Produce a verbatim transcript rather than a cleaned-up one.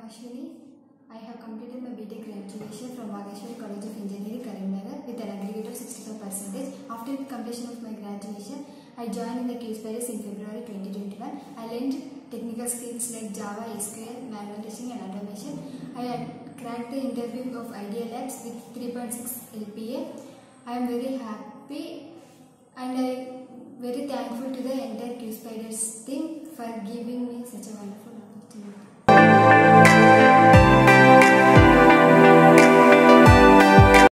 Ashwini. I have completed my B Tech graduation from Maheshwari College of Engineering, Karimnagar with an aggregate of sixty-five percent. After the completion of my graduation, I joined in the QSpiders in February twenty twenty-one. I learned technical skills like Java, S Q L, manual testing and automation. I had cracked the interview of Idea Labs with three point six L P A. I am very happy and I very thankful to the entire QSpiders team for giving me such a wonderful opportunity.